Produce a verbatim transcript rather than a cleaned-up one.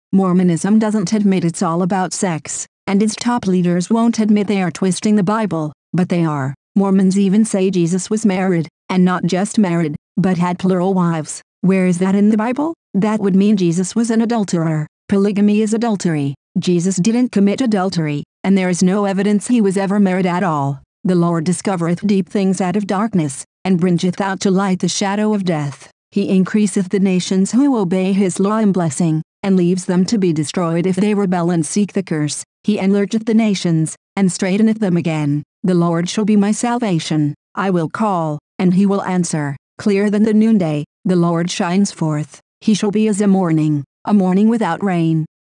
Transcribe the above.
Mormonism doesn't admit it's all about sex, and its top leaders won't admit they are twisting the Bible, but they are. Mormons even say Jesus was married, and not just married, but had plural wives. Where is that in the Bible? That would mean Jesus was an adulterer. Polygamy is adultery. Jesus didn't commit adultery, and there is no evidence he was ever married at all. The Lord discovereth deep things out of darkness, and bringeth out to light the shadow of death. He increaseth the nations who obey his law in blessing, and leaves them to be destroyed if they rebel and seek the curse. He enlargeth the nations, and straighteneth them again. The Lord shall be my salvation. I will call, and he will answer. Clearer than the noonday, the Lord shines forth. He shall be as a morning, a morning without rain.